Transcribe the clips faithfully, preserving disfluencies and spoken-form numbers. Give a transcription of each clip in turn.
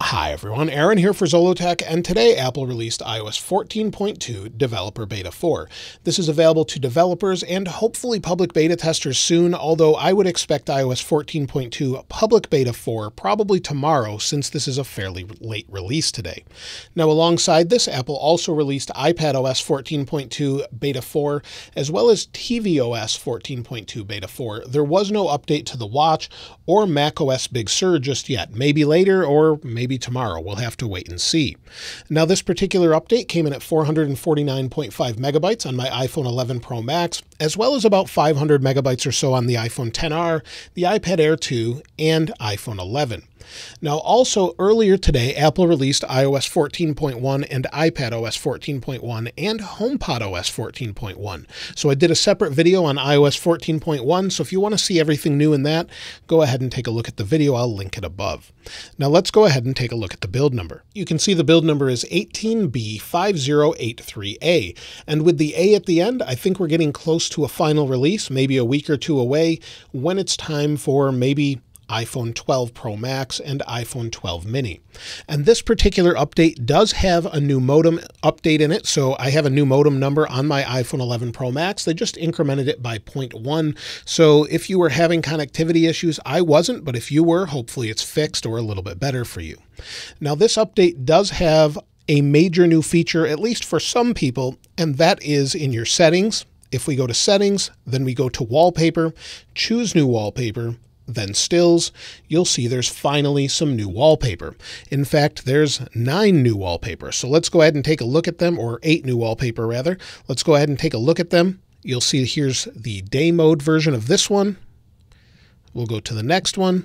Hi everyone, Aaron here for Zollotech, and today Apple released i O S fourteen point two Developer Beta four. This is available to developers and hopefully public beta testers soon, although I would expect i O S fourteen point two Public Beta four probably tomorrow, since this is a fairly late release today. Now alongside this, Apple also released iPadOS fourteen point two Beta four, as well as tvOS fourteen point two Beta four. There was no update to the Watch or macOS Big Sur just yet. Maybe later, or maybe tomorrow. We'll have to wait and see. Now, this particular update came in at four hundred forty-nine point five megabytes on my iPhone eleven Pro Max, as well as about five hundred megabytes or so on the iPhone X R, the iPad Air two, and iPhone eleven. Now, also earlier today, Apple released i O S fourteen point one and iPadOS fourteen point one and HomePodOS fourteen point one. So I did a separate video on i O S fourteen point one, so if you want to see everything new in that, go ahead and take a look at the video. I'll link it above. Now let's go ahead and take a look at the build number. You can see the build number is eighteen B five zero eight three A, and with the A at the end, I think we're getting close to a final release, maybe a week or two away, when it's time for maybe iPhone twelve Pro Max and iPhone twelve Mini. And this particular update does have a new modem update in it. So I have a new modem number on my iPhone eleven Pro Max. They just incremented it by zero point one. So if you were having connectivity issues, I wasn't, but if you were, hopefully it's fixed or a little bit better for you. Now, this update does have a major new feature, at least for some people, and that is in your settings. If we go to settings, then we go to wallpaper, choose new wallpaper, then stills, you'll see there's finally some new wallpaper. In fact, there's nine new wallpapers. So let's go ahead and take a look at them, or eight new wallpaper rather. Let's go ahead and take a look at them. You'll see here's the day mode version of this one. We'll go to the next one,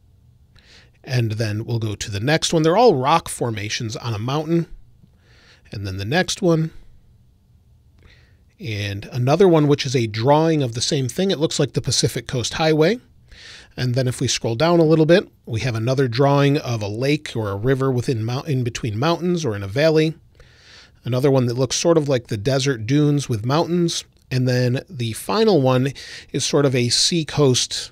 and then we'll go to the next one. They're all rock formations on a mountain. And then the next one, and another one which is a drawing of the same thing. It looks like the Pacific Coast Highway. And then if we scroll down a little bit, we have another drawing of a lake or a river within in between mountains or in a valley. Another one that looks sort of like the desert dunes with mountains. And then the final one is sort of a seacoast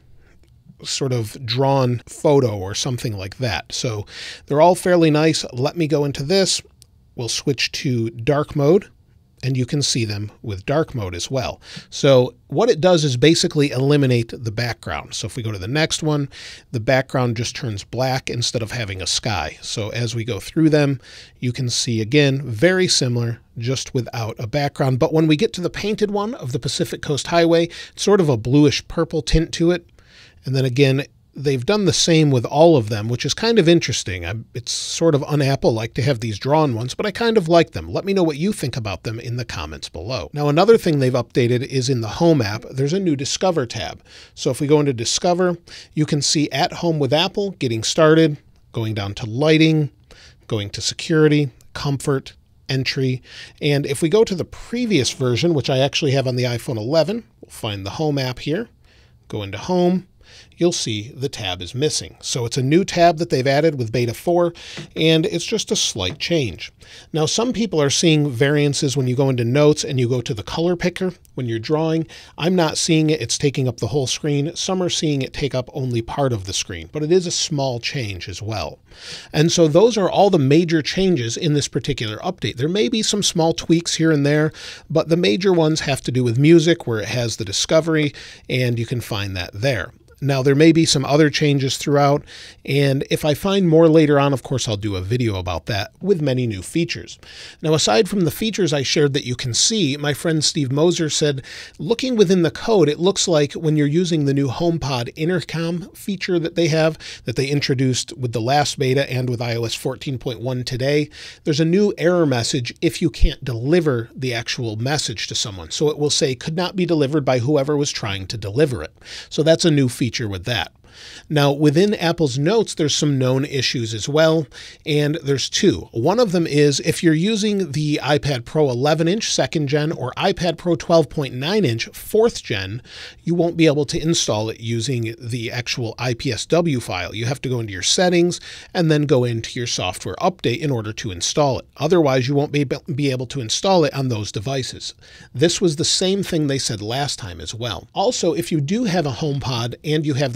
sort of drawn photo or something like that. So they're all fairly nice. Let me go into this. We'll switch to dark mode, and you can see them with dark mode as well. So what it does is basically eliminate the background. So if we go to the next one, the background just turns black instead of having a sky. So as we go through them, you can see again, very similar, just without a background. But when we get to the painted one of the Pacific Coast Highway, it's sort of a bluish purple tint to it. And then again, they've done the same with all of them, which is kind of interesting. I, it's sort of un-Apple-like to have these drawn ones, but I kind of like them. Let me know what you think about them in the comments below. Now, another thing they've updated is in the Home app, there's a new Discover tab. So if we go into Discover, you can see At Home with Apple, Getting Started, going down to Lighting, going to Security, Comfort, Entry. And if we go to the previous version, which I actually have on the iPhone eleven, we'll find the Home app here, go into Home, you'll see the tab is missing. So it's a new tab that they've added with Beta four, and it's just a slight change. Now, some people are seeing variances when you go into Notes and you go to the color picker when you're drawing. I'm not seeing it. It's taking up the whole screen. Some are seeing it take up only part of the screen, but it is a small change as well. And so those are all the major changes in this particular update. There may be some small tweaks here and there, but the major ones have to do with music, where it has the discovery, and you can find that there. Now, there may be some other changes throughout, and if I find more later on, of course, I'll do a video about that with many new features. Now, aside from the features I shared that you can see, my friend Steve Moser said, looking within the code, it looks like when you're using the new HomePod intercom feature that they have, that they introduced with the last beta and with i O S fourteen point one today, there's a new error message if you can't deliver the actual message to someone. So it will say, could not be delivered by whoever was trying to deliver it. So that's a new feature with that. Now, within Apple's Notes, there's some known issues as well, and there's two. One of them is if you're using the iPad Pro eleven inch second gen or iPad Pro twelve point nine inch fourth gen, you won't be able to install it using the actual I P S W file. You have to go into your settings and then go into your software update in order to install it. Otherwise, you won't be able to install it on those devices. This was the same thing they said last time as well. Also, if you do have a HomePod and you have that update,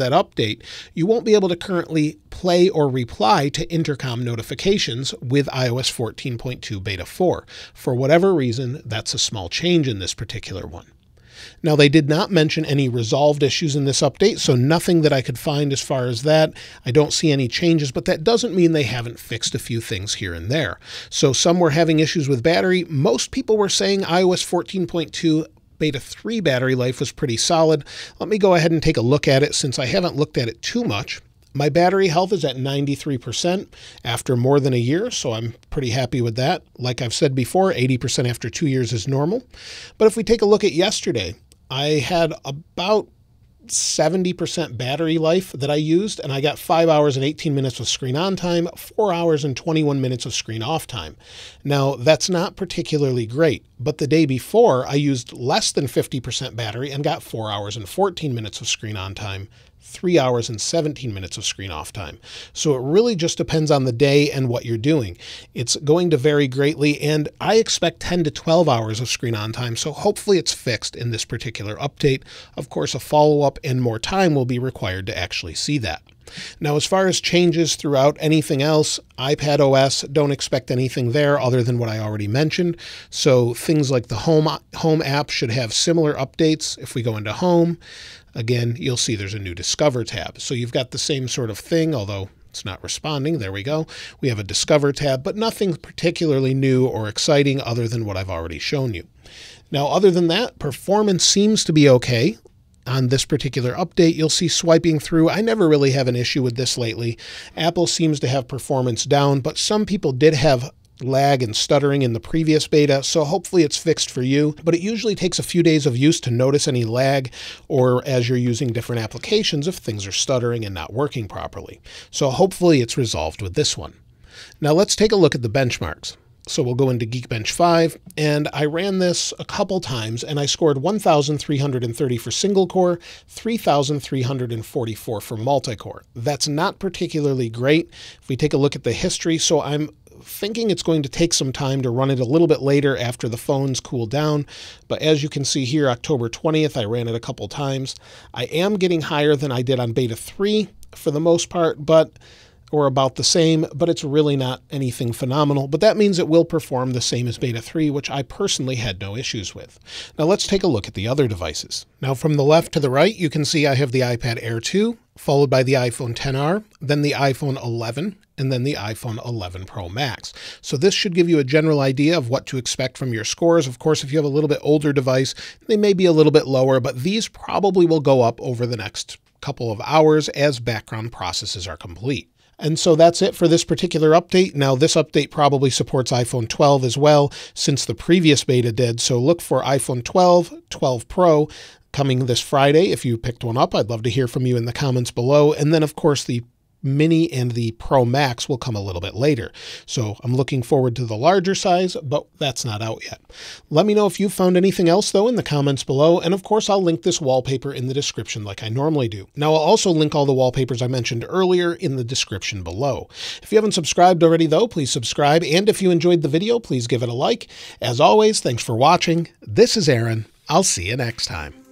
update, you won't be able to currently play or reply to intercom notifications with i O S fourteen point two beta four. For whatever reason, that's a small change in this particular one. Now, they did not mention any resolved issues in this update, so nothing that I could find as far as that. I don't see any changes, but that doesn't mean they haven't fixed a few things here and there. So some were having issues with battery. Most people were saying i O S fourteen point two beta three battery life was pretty solid. Let me go ahead and take a look at it since I haven't looked at it too much. My battery health is at ninety-three percent after more than a year, so I'm pretty happy with that. Like I've said before, eighty percent after two years is normal. But if we take a look at yesterday, I had about seventy percent battery life that I used, and I got five hours and eighteen minutes of screen on time, four hours and twenty-one minutes of screen off time. Now, that's not particularly great, but the day before I used less than fifty percent battery and got four hours and fourteen minutes of screen on time, three hours and seventeen minutes of screen off time. So it really just depends on the day and what you're doing. It's going to vary greatly, and I expect ten to twelve hours of screen on time, so hopefully it's fixed in this particular update. Of course, a follow-up and more time will be required to actually see that. Now, as far as changes throughout anything else, iPadOS, don't expect anything there other than what I already mentioned. So things like the Home, Home app should have similar updates. If we go into Home, again, you'll see there's a new Discover tab. So you've got the same sort of thing, although it's not responding. There we go. We have a Discover tab, but nothing particularly new or exciting other than what I've already shown you. Now, other than that, performance seems to be okay. On this particular update, you'll see swiping through. I never really have an issue with this lately. Apple seems to have performance down, but some people did have lag and stuttering in the previous beta, so hopefully it's fixed for you. But it usually takes a few days of use to notice any lag, or as you're using different applications if things are stuttering and not working properly. So hopefully it's resolved with this one. Now let's take a look at the benchmarks. So we'll go into Geekbench five, and I ran this a couple times, and I scored one thousand three hundred thirty for single core, three thousand three hundred forty-four for multi-core. That's not particularly great if we take a look at the history, so I'm thinking it's going to take some time to run it a little bit later after the phones cool down. But as you can see here, October twentieth, I ran it a couple times. I am getting higher than I did on beta three for the most part, but or about the same, but it's really not anything phenomenal. But that means it will perform the same as beta three, which I personally had no issues with. Now let's take a look at the other devices. Now from the left to the right, you can see I have the iPad Air two, followed by the iPhone ten R, then the iPhone eleven, and then the iPhone eleven Pro Max. So this should give you a general idea of what to expect from your scores. Of course, if you have a little bit older device, they may be a little bit lower, but these probably will go up over the next couple of hours as background processes are complete. And so that's it for this particular update. Now, this update probably supports iPhone twelve as well, since the previous beta did. So look for iPhone twelve, twelve Pro coming this Friday. If you picked one up, I'd love to hear from you in the comments below. And then, of course, the Mini and the Pro Max will come a little bit later. So I'm looking forward to the larger size, but that's not out yet. Let me know if you found anything else, though, in the comments below. And of course, I'll link this wallpaper in the description like I normally do. Now, I'll also link all the wallpapers I mentioned earlier in the description below. If you haven't subscribed already, though, please subscribe. And if you enjoyed the video, please give it a like. As always, thanks for watching. This is Aaron. I'll see you next time.